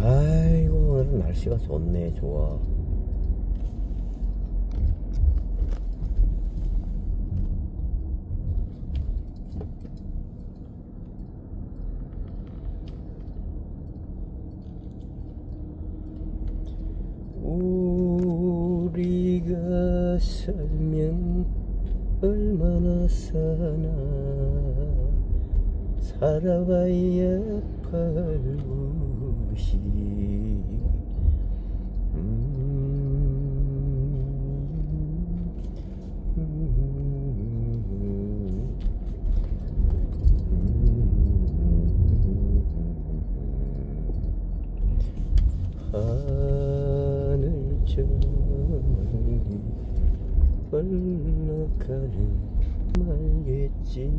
아이고 오늘 날씨가 좋네. 좋아. 우리가 살면 얼마나 사나 살아봐야 팔구시 하늘 저기 흘러가는 말겠지.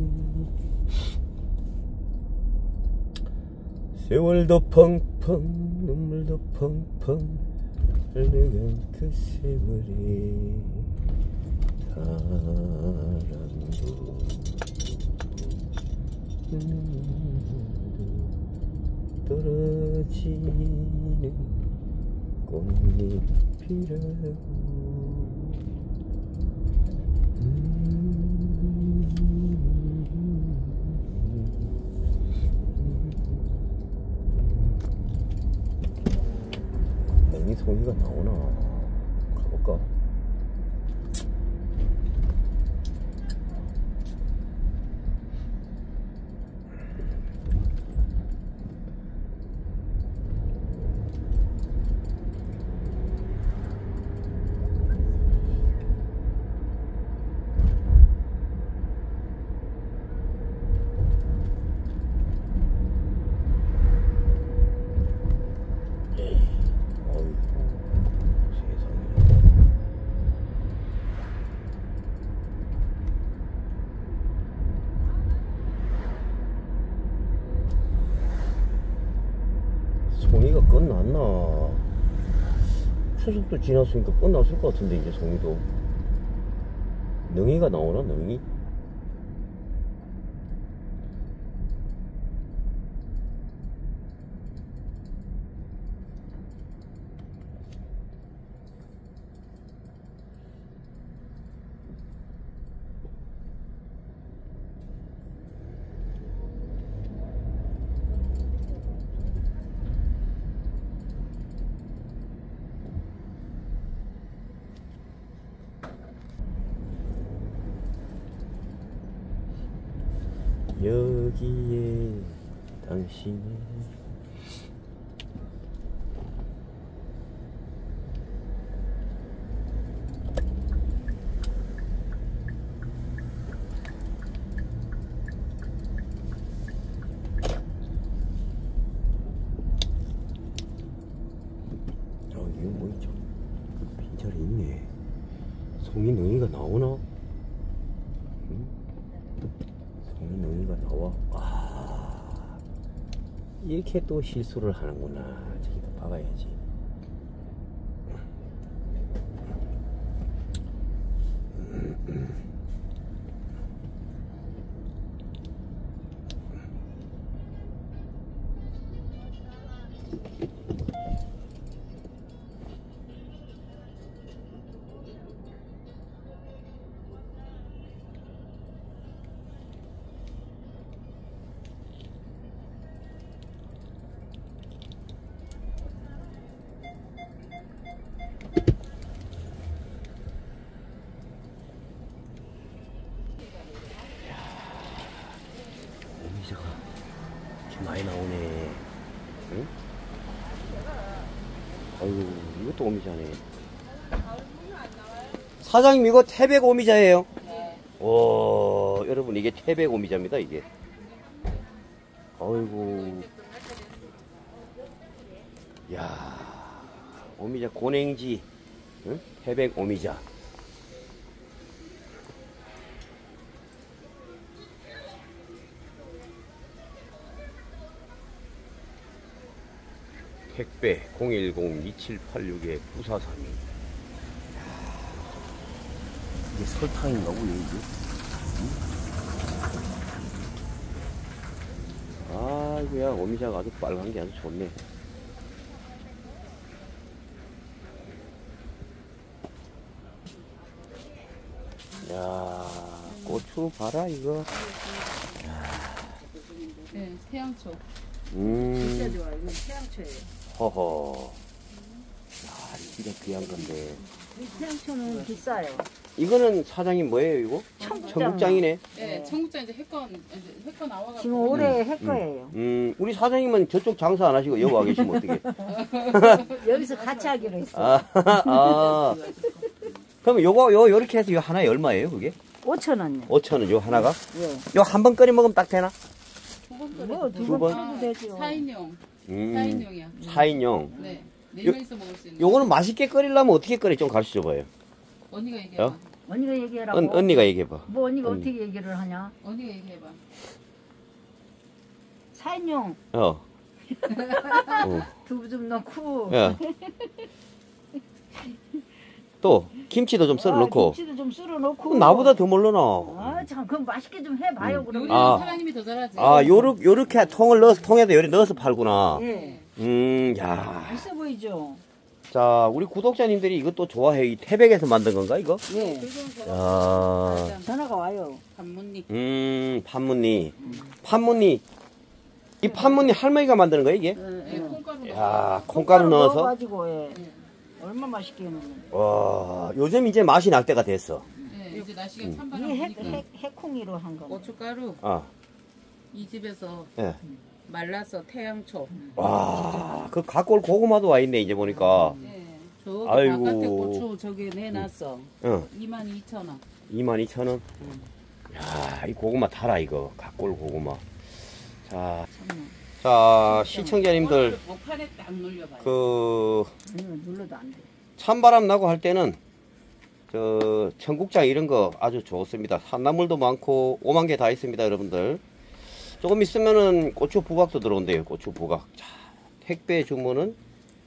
세월도 펑펑 눈물도 펑펑 흘러간 그 세월에 사랑도 떨어지는 꽃잎이라고. 이 송이가 나오나? 가볼까? 송이가 끝났나? 추석도 지났으니까 끝났을 것 같은데 이제 송이도. 능이가 나오나? 능이? 여기에 당신의 이거 뭐 있죠? 빈자리 있네. 송이 능이가 나오나? 응? 송이 능이가 나와. 아, 이렇게 또 실수를 하는구나. 저기다 박아야지. 오미자가 이렇게 많이 나오네. 응? 아유, 이것도 오미자네. 사장님, 이거 태백 오미자예요? 네. 오, 여러분, 이게 태백 오미자입니다, 이게. 아이고. 야, 오미자 고냉지, 응? 태백 오미자. 택배 010-2786-9432. 이게 설탕인가 보네 이게. 아이고야, 오미자가 아주 빨간 게 아주 좋네. 야, 고추 봐라, 이거. 네, 태양초. 진짜 좋아. 이건 태양초예요. 허허. 야, 이게 귀한 건데. 이 태양초는 비싸요. 이거는 사장님 뭐예요, 이거? 청국장이네. 네, 청국장 이제 햇거 나와가지고. 지금 올해 할 거예요. 우리 사장님은 저쪽 장사 안 하시고 여기 와 계시면 어떻게? 여기서 같이 하기로 했어. 아. 그럼 요렇게 해서 요 하나에 얼마예요, 그게? 5,000원요. 5,000원, 요 하나가? 예. 요 한 번 끓여 먹으면 딱 되나? 뭐, 두 두번 번? 끓여도 되죠. 4인용. 4인용이야. 4인용. 네. 4명이서 먹을 수 있는. 요거는 맛있게 끓이려면 어떻게 끓여? 좀 가르쳐 줘봐요. 언니가 얘기해봐. 언니가 얘기해라고. 언니가 얘기해봐. 뭐 언니가 어떻게 얘기를 하냐? 언니가 얘기해봐. 4인용 어. 두부 좀 넣고. 야. 또 김치도 좀 썰어 넣고. 김치도 좀 썰어 넣고. 그럼 나보다 더 몰라나. 아, 참, 그럼 맛있게 좀 해봐요, 그러면. 요리는 아. 사장님이 더 잘하지. 아, 요렇게 통에다 요리 넣어서 팔구나. 예. 야. 맛있어 보이죠? 자, 우리 구독자님들이 이것도 좋아해. 이 태백에서 만든 건가, 이거? 예. 야. 전화가 와요. 단무니. 판문니. 판문니. 이 판문니 할머니가 만드는 거야, 이게? 네, 콩가루. 야, 콩가루 넣어서. 넣어가지고, 예. 얼마 맛있게 했는데. 와, 요즘 이제 맛이 날 때가 됐어. 네, 이제 날씨가 찬바람 이게 부니까. 해콩이로 한 거. 고춧가루. 아, 이 집에서 예. 말라서 태양초. 와, 그 각골 고구마도 와 있네, 이제 보니까. 네. 저 아이고. 바깥에 고추 저기 내놨어. 응. 22,000원. 22,000원. 야, 이 고구마 달아, 이거. 각골 고구마. 자, 시청자님들, 목판에 딱 눌려봐요. 눌러도 안 돼. 찬바람 나고 할 때는, 청국장 이런 거 아주 좋습니다. 산나물도 많고, 5만 개 다 있습니다, 여러분들. 조금 있으면은 고추 부각도 들어온대요, 고추 부각. 자, 택배 주문은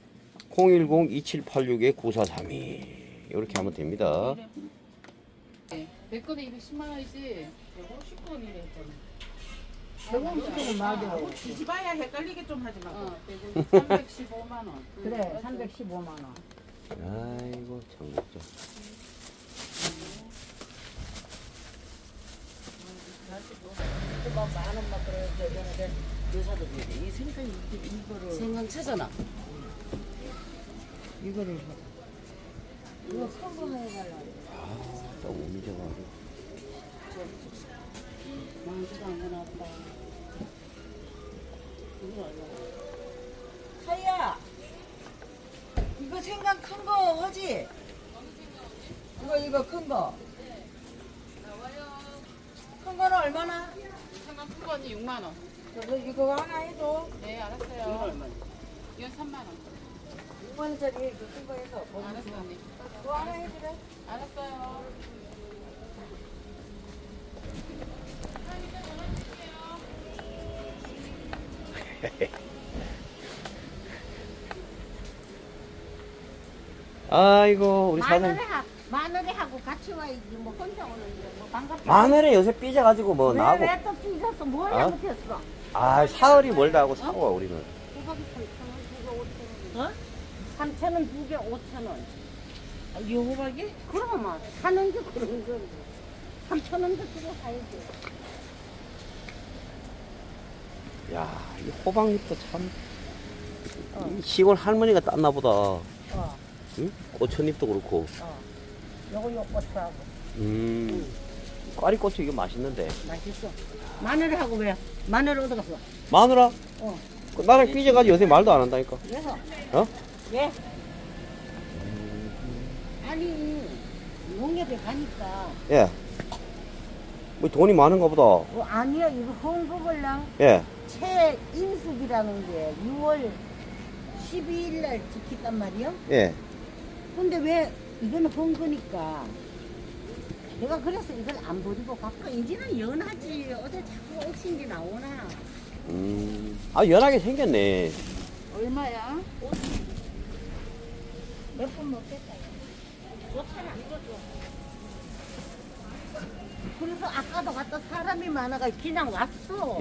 010-2786-9432. 이렇게 하면 됩니다. 네. 내 거는 210만 원이지. 50원이래 했잖아. 150원은 맞아. 뒤집어야 헷갈리게 좀 하지 마. 315만 원. 그래, 315만 원. 아이고, 청국장. 이 생선 이거를 생강차잖아. 이거를 이거 선거해달라. 딱 몸이 좋아가지고. 망치도 안 해놨다. 이거 얼마? 하이야, 이거 생강 큰 거 하지? 이거 큰 거. 큰 거는 얼마나? 생강 큰 거는 6만 원. 이거 하나 해줘. 네, 알았어요. 이건 얼마? 이건 3만 원. 6만원짜리 큰 거 해서. 알았어, 언니. 그거 하나 해주래. 알았어요. 아이고, 우리 사장님. 마늘하고 같이 와야지. 뭐 혼자 오는데 뭐 반갑다. 마늘에 요새 삐져가지고 뭐 나하고. 왜또 삐졌어? 뭘 어? 잘못했어? 아, 사흘이 멀다 하고 사고 와, 우리는. 호박이 3,000원, 2개 5,000원. 어? 3,000원, 2개 5,000원. 이 호박이? 그럼 사는 게 그런 건데. 3,000원도 주고 사야지. 야, 이 호박잎도 참. 이 시골 할머니가 땄나 보다. 응? 고천잎도 그렇고. 요거 고추하고. 꽈리고추 이거 맛있는데. 맛있어. 마늘하고 왜? 마늘 어디 갔어? 마누라? 어. 그 나랑 삐져가지고 요새 말도 안 한다니까. 그래서? 어? 왜? 아니, 농협에 가니까. 예. 뭐 돈이 많은가 보다. 아니야, 이거 헌금을랑 예. 최인숙이라는 게 6월 12일 날 지켰단 말이야? 예. 근데 왜 이거는 헌거니까 내가 그래서 이걸 안 버리고 갖고 이제는 연하지 어디 자꾸 억신기 나오나. 아, 연하게 생겼네. 얼마야? 몇 번 먹겠다. 좋잖아. 그래서 아까도 갔다 사람이 많아가 그냥 왔어.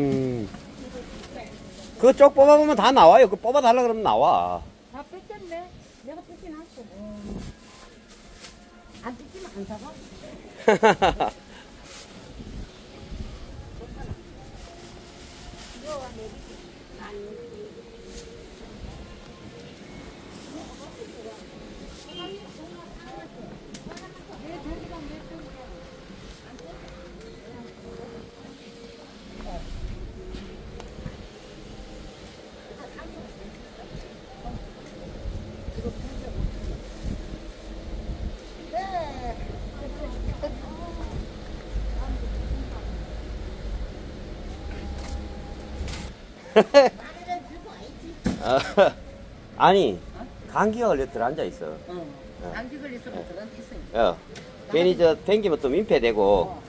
그거 쪽 뽑아보면 다 나와요. 그거 뽑아달라 그러면 나와. 다 뺏겼네. 내가 뺏긴 했어. 안 뺏기면 안 사가? 아니 감기가 걸려 들어앉아 있어. 감기 걸렸으면 들어앉아 있으니까. 괜히 저 댕기면 또 민폐되고